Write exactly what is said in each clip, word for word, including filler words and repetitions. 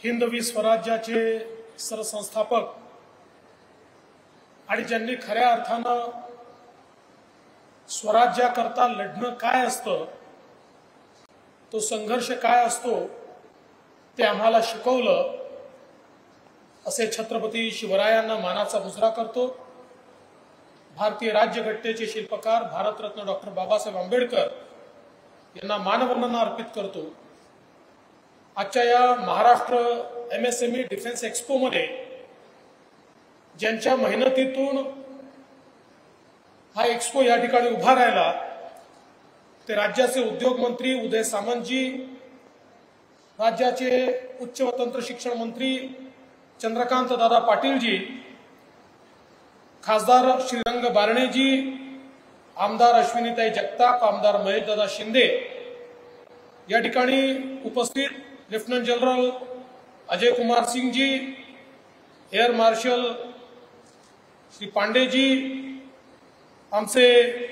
हिंदवी स्वराज्याचे सरसंस्थापक आणि ज्यांनी खऱ्या अर्थानं स्वराज्याकरता लढणं काय असतं, तो संघर्ष काय असतो ते आम्हाला शिकवलं, असे छत्रपती शिवरायांना मानाचा मुजरा करतो। भारतीय राज्यघटनेचे शिल्पकार भारतरत्न डॉक्टर बाबासाहेब आंबेडकर यांना मानवंदना अर्पित करतो। आजच्या या महाराष्ट्र एमएसएमई डिफेन्स एक्सपो मध्ये ज्यांच्या मेहनतीतून हा एक्सपो या ठिकाणी उभा राहिला ते राज्याचे उद्योग मंत्री उदय सामंतजी, राज्याचे उच्च व तंत्र शिक्षण मंत्री चंद्रकांत दादा पाटीलजी, खासदार श्रीरंग बारणेजी, आमदार अश्विनीताई जगताप, आमदार महेशदादा शिंदे, या ठिकाणी उपस्थित lieutenant general Ajay Kumar Singh ji, air marshal Shri Pandeji, आमचे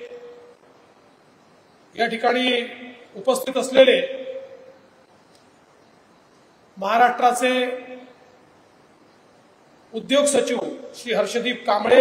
या ठिकाणी उपस्थित असलेले महाराष्ट्राचे उद्योग सचिव श्री हर्षदीप कांबळे,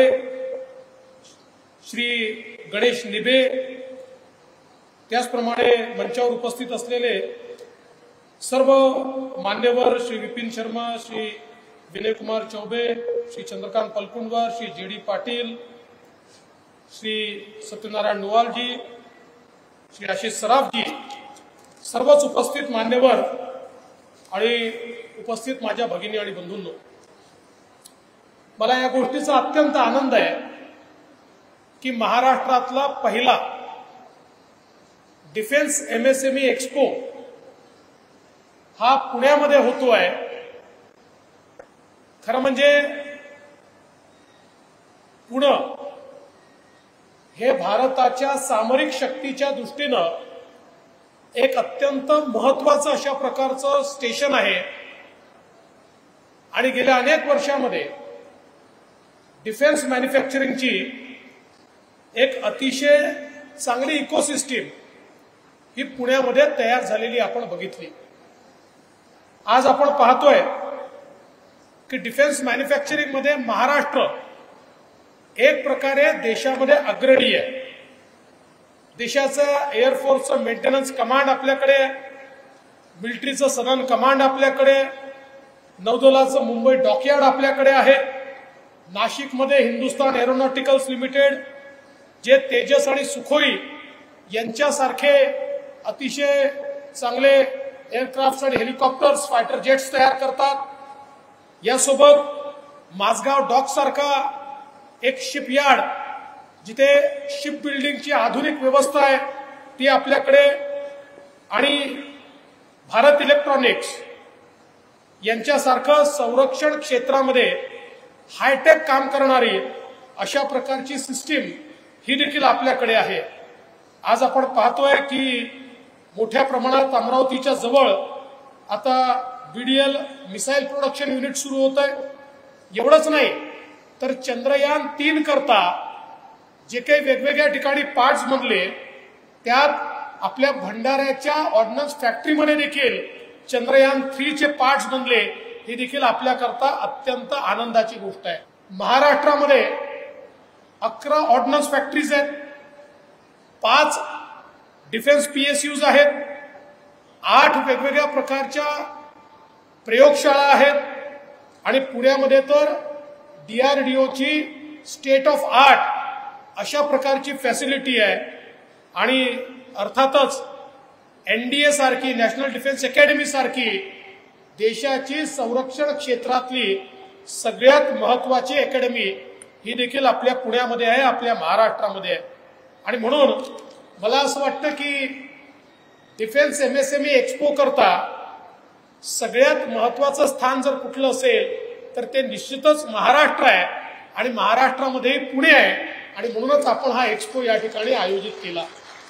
श्री गणेश निबे, त्याचप्रमाणे मंचावर उपस्थित असलेले सर्व मान्यवर श्री विपिन शर्मा, श्री विनय कुमार चौबे, श्री चंद्रकांत पलकुंडवर, श्री जे डी पाटील, श्री सत्यनारायण नुवालजी, श्री आशिष सराफजी, सर्वच उपस्थित मान्यवर आणि उपस्थित माझ्या भगिनी आणि बंधूंनो, मला या गोष्टीचा अत्यंत आनंद आहे की महाराष्ट्रातला पहिला डिफेन्स एमएसएमई एक्सपो हा पुण्यामध्ये होतोय। खरं म्हणजे पुणे हे भारताच्या सामरिक शक्तीच्या दृष्टीनं एक अत्यंत महत्त्वाचं अशा प्रकारचं स्टेशन आहे आणि गेल्या अनेक वर्षांमध्ये डिफेन्स मॅन्युफॅक्चरिंगची एक अतिशय चांगली इकोसिस्टीम ही पुण्यामध्ये तयार झालेली आपण बघितली। आज आपण पाहतोय की डिफेन्स मॅन्युफॅक्चरिंग मध्ये महाराष्ट्र एक प्रकारे देशामध्ये अग्रणी आहे। देशाचं एअरफोर्सचं मेंटेनन्स कमांड आपल्याकडे, मिलिटरीचं सदन कमांड आपल्याकडे, नौदलाचं मुंबई डॉकयार्ड आपल्याकडे आहे, नाशिकमध्ये हिंदुस्तान एरोनॉटिकल्स लिमिटेड जे तेजस आणि सुखोई यांच्यासारखे अतिशय चांगले एअरक्राफ्ट आणि हेलिकॉप्टर्स, फायटर जेट्स तयार करतात। यासोबत माझगाव डॉक सारखा एक शिपयार्ड जिथे शिप बिल्डिंगची आधुनिक व्यवस्था आहे ती आपल्याकडे, आणि भारत इलेक्ट्रॉनिक्स यांच्यासारखं संरक्षण क्षेत्रामध्ये हायटेक काम करणारी अशा प्रकारची सिस्टीम ही देखील आपल्याकडे आहे। आज आपण पाहतोय की मोठ्या प्रमाणात अमरावतीच्या जवळ आता बीडीएल मिसाईल प्रोडक्शन युनिट सुरू होत आहे। एवढंच नाही तर चंद्रयान तीन करता जे काही वेगवेगळ्या ठिकाणी पार्ट्स बनले त्यात आपल्या भंडाऱ्याच्या ऑर्डिनन्स फॅक्टरीमध्ये देखील चंद्रयान थ्री चे पार्ट्स बनले, ही देखील आपल्याकरता अत्यंत आनंदाची गोष्ट आहे। महाराष्ट्रामध्ये अकरा ऑर्डिनन्स फॅक्टरीज आहेत, पाच डिफेन्स पीएसयूज आहेत, आठ वेगवेगळ्या प्रकारच्या प्रयोगशाळा आहेत आणि पुण्यामध्ये तर डीआरडीओची स्टेट ऑफ आर्ट अशा प्रकारची फॅसिलिटी आहे। आणि अर्थातच एनडीए सारखी, नॅशनल डिफेन्स अकॅडमी सारखी देशाची संरक्षण क्षेत्रातली सगळ्यात महत्वाची अकॅडमी ही देखील आपल्या पुण्यामध्ये आहे, आपल्या महाराष्ट्रामध्ये आहे। आणि म्हणून मला असं वाटतं की डिफेन्स एमएसएमई एक्सपो करता सगळ्यात महत्वाचं स्थान जर कुठलं असेल तर ते निश्चितच महाराष्ट्र आहे आणि महाराष्ट्रामध्ये पुणे आहे, आणि म्हणूनच आपण हा एक्सपो या ठिकाणी आयोजित केला।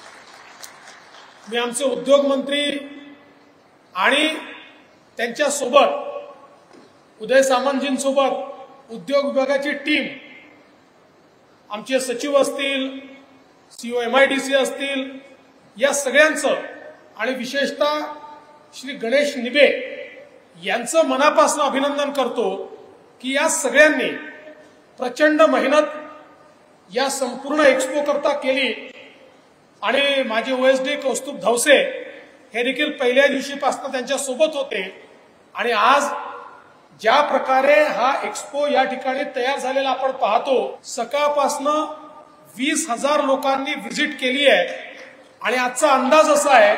मी आमचे उद्योग मंत्री आणि त्यांच्या सोबत उदय सामंतजींसोबत उद्योग विभागाची टीम, आमचे सचिव असतील, सीओ एमआयडीसी असतील, या सगळ्यांचं आणि विशेषतः श्री गणेश निबे यांचं मनापासून अभिनंदन करतो की या सगळ्यांनी प्रचंड मेहनत या संपूर्ण एक्सपो करता केली आणि माझे ओएसडी कौस्तुभ धवसे हे देखील पहिल्या दिवशीपासून त्यांच्या सोबत होते आणि आज ज्या प्रकारे हा एक्सपो या ठिकाणी तयार झालेला आपण पाहतो, सकाळपासनं वीस हजार लोकांनी व्हिजिट केली आहे आणि आजचा अंदाज असा आहे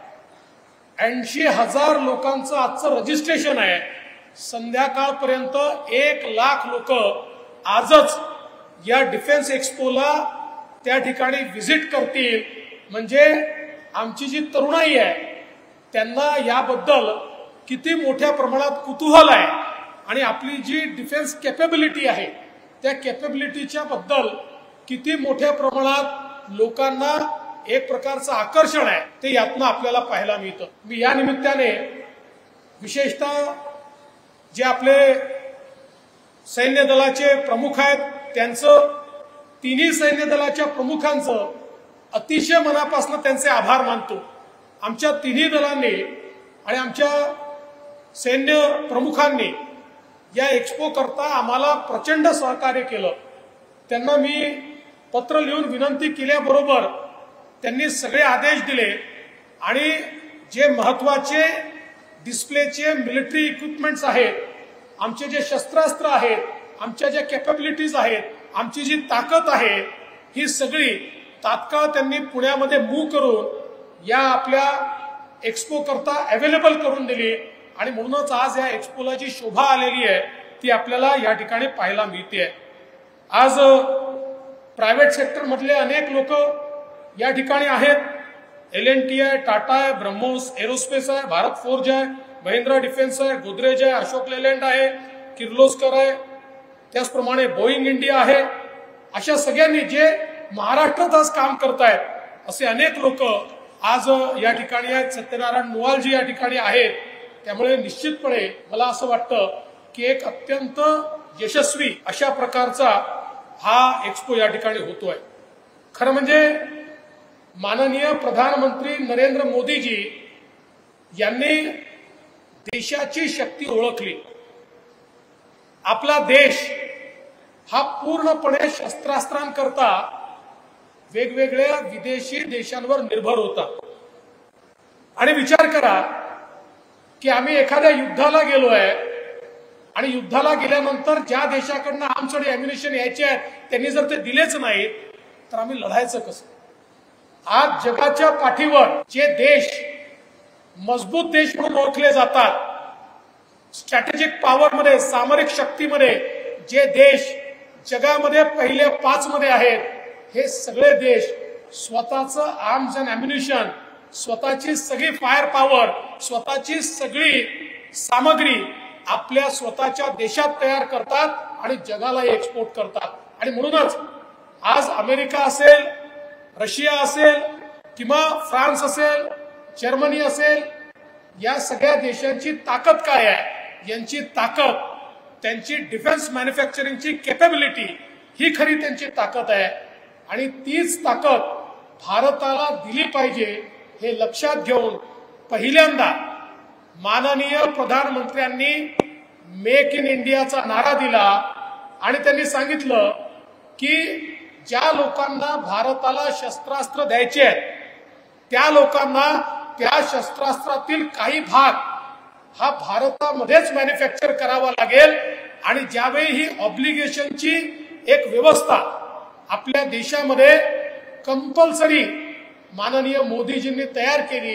ऐंशी हजार लोकांचं आजचं रजिस्ट्रेशन आहे. संध्याकाळपर्यंत एक लाख लोक आजच या डिफेन्स एक्सपोला त्या ठिकाणी व्हिजिट करतील. म्हणजे आमची जी तरुणाई आहे त्यांना याबद्दल किती मोठ्या प्रमाणात कुतूहल आहे आणि आपली जी डिफेन्स कॅपेबिलिटी आहे त्या कॅपेबिलिटीच्या बद्दल किती मोठ्या प्रमाणात लोकांना एक प्रकारचं आकर्षण आहे ते यातनं आपल्याला पाहायला मिळतं. मी या निमित्ताने विशेषतः जे आपले सैन्य दलाचे प्रमुख आहेत त्यांचं, तिन्ही सैन्य दलाच्या प्रमुखांचं अतिशय मनापासून त्यांचे आभार मानतो. आमच्या तिन्ही दलांनी आणि आमच्या सैन्य प्रमुखांनी या एक्सपो करता आम्हाला प्रचंड सहकार्य केलं. त्यांना मी पत्र लिहून विनंती केल्याबरोबर त्यांनी सगळे आदेश दिले आणि जे महत्वाचे डिस्प्लेचे मिलिटरी इक्विपमेंट्स आहेत, आमचे जे शस्त्रास्त्र आहेत, आमच्या ज्या कॅपेबिलिटीज आहेत, आमची जी ताकद आहे, ही सगळी तात्काळ त्यांनी पुण्यामध्ये मूव्ह करून या आपल्या एक्सपो करता अवेलेबल करून दिली आणि म्हणूनच आज या एक्सपोला जी शोभा आलेली आहे ती आपल्याला या ठिकाणी पाहायला मिळते. आज प्रायव्हेट सेक्टर मधले अनेक लोक या ठिकाणी आहेत. एल एन टी आहे, टाटा आहे, ब्रह्मोस एरोस्पेस आहे, भारत फोर्ज आहे, महिंद्रा डिफेन्स आहे, गोदरेज आहे, अशोक लेलँड आहे, किर्लोस्कर आहे, त्याचप्रमाणे बोईंग इंडिया आहे. अशा सगळ्यांनी जे महाराष्ट्रात आज काम करतायत असे अनेक लोक आज या ठिकाणी आहेत. सत्यनारायण नुवालजी या ठिकाणी आहेत. त्यामुळे निश्चितपणे मला असं वाटतं की एक अत्यंत यशस्वी अशा प्रकारचा हा एक्सपो या ठिकाणी होतोय. खरं म्हणजे माननीय प्रधानमंत्री नरेंद्र मोदीजी यांनी देशाची शक्ती ओळखली. आपला देश हा पूर्णपणे शस्त्रास्त्रांकरता वेगवेगळ्या विदेशी देशांवर निर्भर होता. आणि विचार करा की आम्ही एखाद्या युद्धाला गेलोय आणि युद्धाला गेल्यानंतर ज्या देशाकडनं आर्म्स आणि अॅम्युनिशन यायचे आहेत त्यांनी जर ते दिलेच नाहीत तर आम्ही लढायचं कसं? आज जगाच्या पाठीवर जे देश मजबूत देश म्हणून ओळखले जातात, स्ट्रॅटेजिक पॉवरमध्ये, सामरिक शक्तीमध्ये जे देश जगामध्ये पहिले पाच मध्ये आहेत, हे सगळे देश स्वतःचं आर्म्स अँड अॅम्युनिशन, स्वतःची सगळी फायर पॉवर, स्वतःची सगळी सामग्री आपल्या स्वतःच्या देशात तयार करतात आणि जगाला एक्सपोर्ट करतात. आणि म्हणूनच आज अमेरिका असेल, रशिया असेल किंवा फ्रान्स असेल, जर्मनी असेल, या सगळ्या देशांची ताकद काय आहे? यांची ताकद, त्यांची डिफेन्स मॅन्युफॅक्चरिंगची कॅपेबिलिटी ही खरी त्यांची ताकद आहे. आणि तीच ताकद भारताला दिली पाहिजे हे लक्षात घेऊन पहिल्यांदा माननीय प्रधानमंत्र्यांनी मेक इन इंडियाचा नारा दिला आणि त्यांनी सांगितलं की ज्या लोकांना भारताला शस्त्रास्त्र द्यायचे आहेत त्या लोकांना त्या शस्त्रास्त्रातील काही भाग हा भारतामध्येच मॅन्युफॅक्चर करावा लागेल. आणि ज्यावेळी ही ऑब्लिगेशनची एक व्यवस्था आपल्या देशामध्ये कंपल्सरी माननीय मोदीजींनी तयार केली,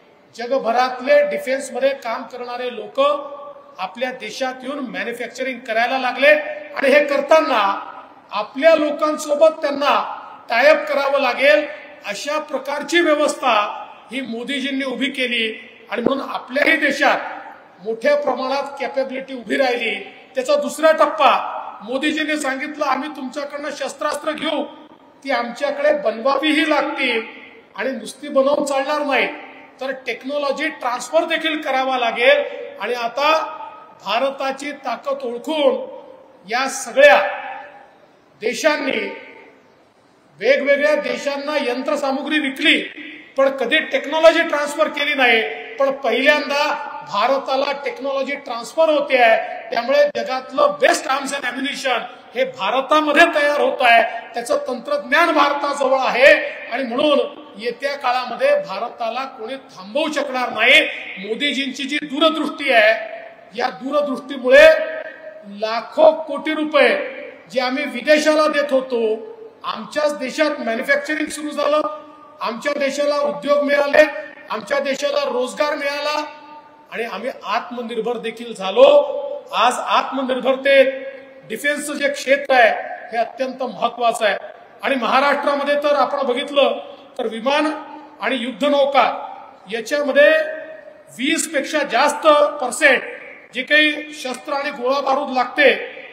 जगभरातले डिफेन्समध्ये काम करणारे लोक आपल्या देशात येऊन मॅन्युफॅक्चरिंग करायला लागले. आणि हे करताना आपल्या लोकांसोबत त्यांना टायअप करावं लागेल अशा प्रकारची व्यवस्था ही मोदीजींनी उभी केली. आणि म्हणून आपल्याही देशात मोठ्या प्रमाणात कॅपेबिलिटी उभी राहिली. त्याचा दुसरा टप्पा मोदीजींनी सांगितलं, आम्ही तुमच्याकडनं शस्त्रास्त्र घेऊ, ती आमच्याकडे बनवावीही लागतील आणि नुसती बनवून चालणार नाही तर टेक्नॉलॉजी ट्रान्सफर देखील करावा लागेल. आणि आता भारताची ताकद ओळखून या सगळ्या देशांनी वेगवेगळ्या देशांना यंत्रसामुग्री विकली पण कधी टेक्नॉलॉजी ट्रान्सफर केली नाही. पण पहिल्यांदा भारताला टेक्नॉलॉजी ट्रान्सफर होते आहे, त्यामुळे जगातलं बेस्ट आर्म्स अँड अम्युनिशन हे भारतामध्ये तयार होत आहे, त्याचं तंत्रज्ञान भारताजवळ आहे आणि म्हणून येत्या काळामध्ये भारताला कोणी थांबवू शकणार नाही। मोदीजींची जी दूरदृष्टी आहे, या दूरदृष्टीमुळे लाखो कोटी रुपये जे आम्ही विदेशाला देत होतो, आमच्याच देशात मॅन्युफॅक्चरिंग सुरू झालं, आमच्या देशाला उद्योग मिळाले, आमच्या देशाला रोजगार मिळाला आणि आम्ही आत्मनिर्भर देखील झालो। आज आत्मनिर्भरतेत डिफेन्सचं जे क्षेत्र आहे हे अत्यंत महत्वाचं आहे आणि महाराष्ट्रामध्ये तर आपण बघितलं तर विमान आणि युद्धनौका याच्यामध्ये वीस पेक्षा जास्त पर्सेंट जे काही शस्त्र आणि गोळा बारूद लागते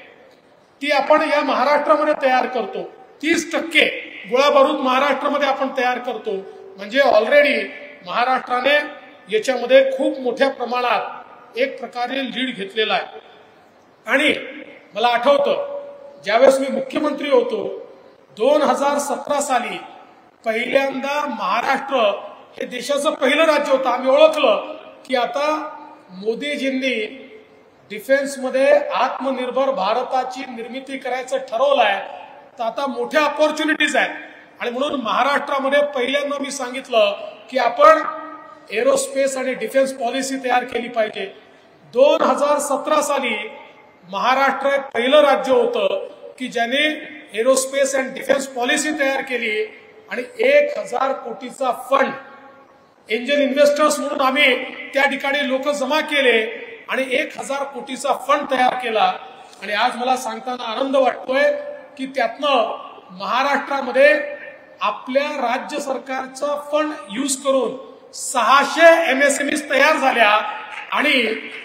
ती आपण या महाराष्ट्रामध्ये तयार करतो। तीस टक्के गोळा बारूद महाराष्ट्रामध्ये आपण तयार करतो, म्हणजे ऑलरेडी महाराष्ट्राने याच्यामध्ये खूप मोठ्या प्रमाणात एक प्रकारे लीड घेतलेला आहे। आणि मला आठवतं ज्यावेळेस मी मुख्यमंत्री होतो दोन हजार सतरा साली पहिल्यांदा महाराष्ट्र हे देशाचं पहिलं राज्य होतं, आम्ही ओळखलं की आता मोदीजींनी डिफेन्समध्ये आत्मनिर्भर भारताची निर्मिती करायचं ठरवलं आहे, तर आता मोठ्या ऑपॉर्च्युनिटीज आहेत आणि म्हणून महाराष्ट्रामध्ये पहिल्यांदा मी सांगितलं की आपण एरोस्पेस आणि डिफेन्स पॉलिसी तयार केली पाहिजे। दोन हजार सतरा साली महाराष्ट्र एक पहिलं राज्य होतं की ज्याने एरोस्पेस अँड डिफेन्स पॉलिसी तयार केली आणि एक हजार कोटीचा फंड एंजल इन्व्हेस्टर्स म्हणून आम्ही त्या ठिकाणी लोक जमा केले आणि एक हजार कोटीचा फंड तयार केला आणि आज मला सांगताना आनंद वाटतोय की त्यातनं महाराष्ट्रामध्ये आपल्या राज्य सरकारचा फंड यूज करून सहाशे एमएसएमई तयार झाल्या आणि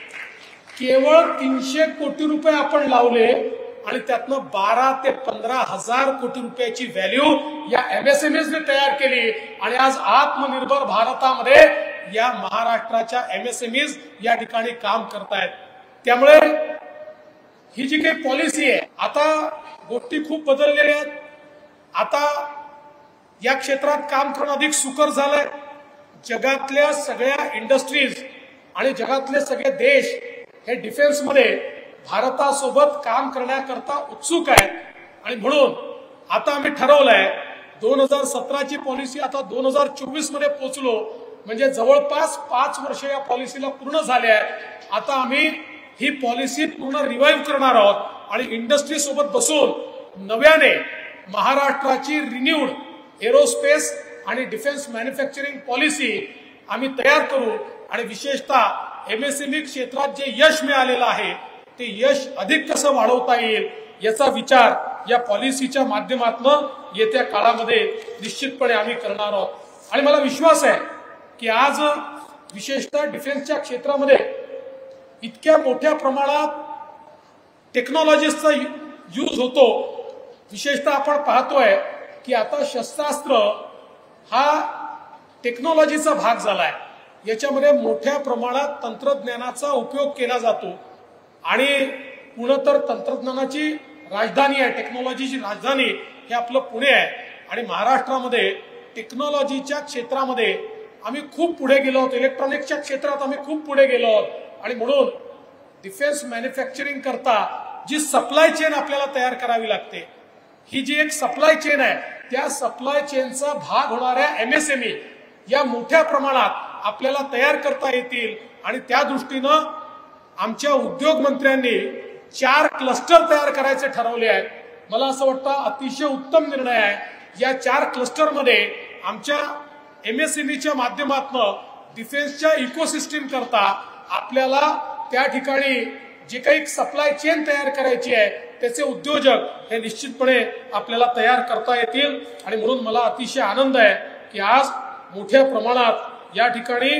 केवळ तीनशे कोटी रुपये आपण लावले आणि त्यातनं बारा ते पंधरा हजार कोटी रुपयाची व्हॅल्यू या एमएसएमईने तयार केली आणि आज आत्मनिर्भर भारतामध्ये या महाराष्ट्राच्या एमएसएमईज या ठिकाणी काम करतायत। त्यामुळे ही जी काही पॉलिसी आहे, आता गोष्टी खूप बदललेल्या आहेत। आता या क्षेत्रात काम करणं अधिक सुकर झालंय। जगातल्या सगळ्या इंडस्ट्रीज आणि जगातले सगळे देश हे डिफेन्समध्ये भारतासोबत काम करण्याकरता उत्सुक आहेत आणि म्हणून आता आम्ही ठरवलंय दोन हजार सतराची पॉलिसी आता दोन हजार चोवीस मध्ये पोहोचलो, म्हणजे जवळपास पाच वर्ष या पॉलिसीला पूर्ण झाले आहेत। आता आम्ही ही पॉलिसी पूर्ण रिवाइव्ह करणार आहोत आणि इंडस्ट्री सोबत बसून नव्याने महाराष्ट्राची रिन्यूड एरोस्पेस आणि डिफेन्स मॅन्युफॅक्चरिंग पॉलिसी आम्ही तयार करू आणि विशेषतः एमएसएमई क्षेत्रात जे यश मिळालेलं आहे ते यश अधिक कसं वाढवता येईल याचा विचार या पॉलिसीच्या माध्यमातून येत्या काळामध्ये निश्चितपणे आम्ही करणार आहोत। आणि मला विश्वास आहे की आज विशेषतः डिफेन्सच्या क्षेत्रामध्ये इतक्या मोठ्या प्रमाणात टेक्नॉलॉजीचा यूज होतो। विशेषतः आपण पाहतोय की आता शस्त्रास्त्र हा टेक्नॉलॉजीचा भाग झालाय, याच्यामध्ये मोठ्या प्रमाणात तंत्रज्ञानाचा उपयोग केला जातो आणि पुणे तर तंत्रज्ञानाची राजधानी आहे, टेक्नॉलॉजीची राजधानी हे आपलं पुणे आहे आणि महाराष्ट्रामध्ये टेक्नॉलॉजीच्या क्षेत्रामध्ये आम्ही खूप पुढे गेलो आहोत, इलेक्ट्रॉनिक्सच्या क्षेत्रात आम्ही खूप पुढे गेलो आहोत आणि म्हणून डिफेन्स मॅन्युफॅक्चरिंग करता जी सप्लाय चेन आपल्याला तयार करावी लागते, ही जी एक सप्लाय चेन आहे त्या सप्लाय चेनचा भाग होणाऱ्या एमएसएमई या मोठ्या प्रमाणात आपल्याला तयार करता येतील आणि त्या दृष्टीनं आमच्या उद्योग मंत्र्यांनी चार क्लस्टर तयार करायचे ठरवले आहेत। मला असं वाटतं अतिशय उत्तम निर्णय आहे। या चार क्लस्टरमध्ये आमच्या एमएसएमईच्या माध्यमातून डिफेन्सच्या इकोसिस्टीम करता आपल्याला त्या ठिकाणी जे काही सप्लाय चेन तयार करायची आहे त्याचे उद्योजक हे निश्चितपणे आपल्याला तयार करता येतील आणि म्हणून मला अतिशय आनंद आहे की आज मोठ्या प्रमाणात या ठिकाणी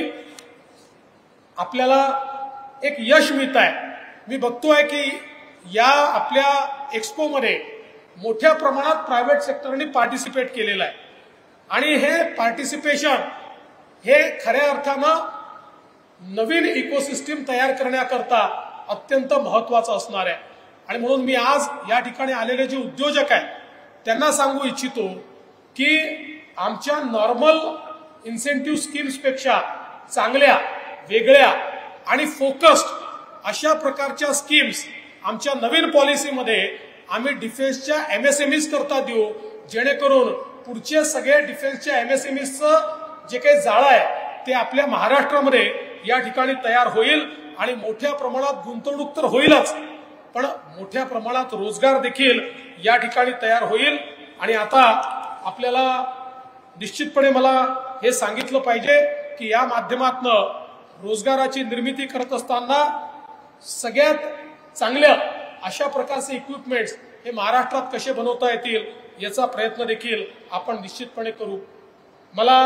आपल्याला एक यश मिळत आहे। मी बघतोय की या आपल्या एक्सपो मध्ये मोठ्या प्रमाणात प्रायव्हेट सेक्टरने पार्टिसिपेट केलेलं आहे आणि हे पार्टिसिपेशन हे खऱ्या अर्थानं नवीन इकोसिस्टीम तयार करण्याकरता अत्यंत महत्वाचं असणार आहे आणि म्हणून मी आज या ठिकाणी आलेले जे उद्योजक आहेत त्यांना सांगू इच्छितो की आमच्या नॉर्मल इन्सेंटिव्ह स्कीम्स पेक्षा चांगल्या, वेगळ्या आणि फोकस्ड अशा प्रकारच्या स्कीम्स आमच्या नवीन पॉलिसीमध्ये आम्ही डिफेन्सच्या एमएसएमईज करता देऊ, जेणेकरून पुढचे सगळे डिफेन्सच्या एमएसएमईजचं जे काही जाळं आहे ते आपल्या महाराष्ट्रामध्ये या ठिकाणी तयार होईल आणि मोठ्या प्रमाणात गुंतवणूक तर होईलच, पण मोठ्या प्रमाणात रोजगार देखील या ठिकाणी तयार होईल। आणि आता आपल्याला निश्चितपणे मला हे सांगितलं पाहिजे की या माध्यमातून रोजगाराची निर्मिती करत असताना सगळ्यात चांगल्या अशा प्रकारचे इक्विपमेंट्स हे महाराष्ट्रात कसे बनवता येतील याचा प्रयत्न देखील आपण निश्चितपणे करू। मला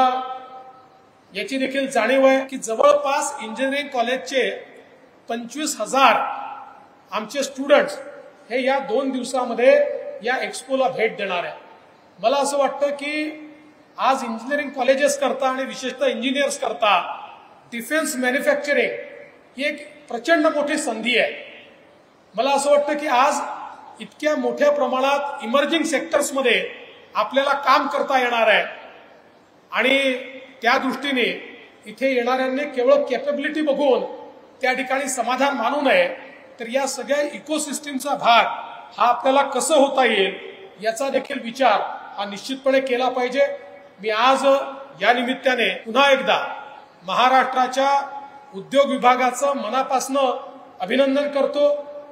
याची देखील जाणीव आहे की जवळपास इंजिनिअरिंग कॉलेजचे पंचवीस हजार आमचे स्टुडंट्स हे या दोन दिवसामध्ये या एक्सपोला भेट देणार आहे। मला असं वाटतं की आज इंजिनिअरिंग कॉलेजेस करता आणि विशेषतः इंजिनियर्स करता डिफेन्स मॅन्युफॅक्चरिंग ही एक प्रचंड मोठी संधी आहे। मला असं वाटतं की आज इतक्या मोठ्या प्रमाणात इमर्जिंग सेक्टर्समध्ये आपल्याला काम करता येणार आहे आणि त्या दृष्टीने इथे येणाऱ्यांनी केवळ कॅपेबिलिटी बघून त्या ठिकाणी समाधान मानू नये, तर या सगळ्या इकोसिस्टीमचा भाग हा आपल्याला कसं होता येईल याचा देखील विचार हा निश्चितपणे केला पाहिजे। मी आज या निमित्ताने पुन्हा एकदा महाराष्ट्राच्या उद्योग विभागाचं मनापासनं अभिनंदन करतो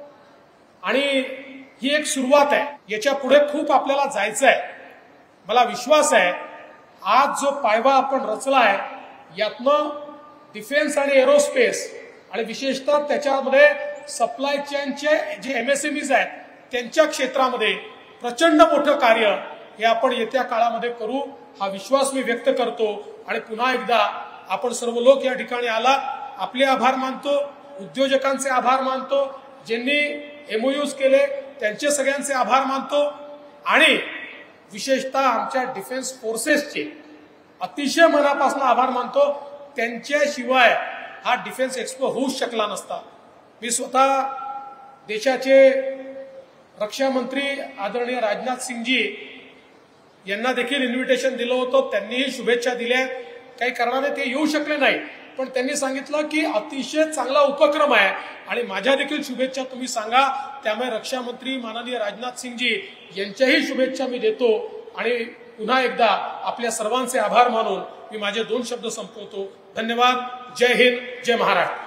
आणि ही एक सुरुवात आहे, याच्या पुढे खूप आपल्याला जायचं आहे। मला विश्वास आहे आज जो पायवा आपण रचला आहे यातनं डिफेन्स आणि एरोस्पेस आणि विशेषतः त्याच्यामध्ये सप्लाय चेनचे जे एमएसएमईज आहेत त्यांच्या क्षेत्रामध्ये प्रचंड मोठं कार्य हे आपण येत्या काळामध्ये करू हा विश्वास मी व्यक्त करतो। आणि पुन्हा एकदा आपण सर्व लोक या ठिकाणी आला, आपले आभार मानतो, उद्योजकांचे आभार मानतो, ज्यांनी एमओयूज केले त्यांचे सगळ्यांचे आभार मानतो आणि विशेषतः आमच्या डिफेन्स फोर्सेसचे अतिशय मनापासून आभार मानतो। त्यांच्याशिवाय हा डिफेन्स एक्सपो होऊच शकला नसता। मी स्वतः देशाचे रक्षा मंत्री आदरणीय राजनाथ सिंगजी यांना देखील इन्व्हिटेशन दिलं होतं, त्यांनीही शुभेच्छा दिल्या। काही कारणाने ते येऊ शकले नाही, पण त्यांनी सांगितलं की अतिशय चांगला उपक्रम आहे आणि माझ्या देखील शुभेच्छा तुम्ही सांगा। त्यामुळे रक्षा मंत्री माननीय राजनाथ सिंगजी यांच्याही शुभेच्छा मी देतो आणि पुन्हा एकदा आपल्या सर्वांचे आभार मानून मी माझे दोन शब्द संपवतो। धन्यवाद। जय हिंद, जय महाराष्ट्र।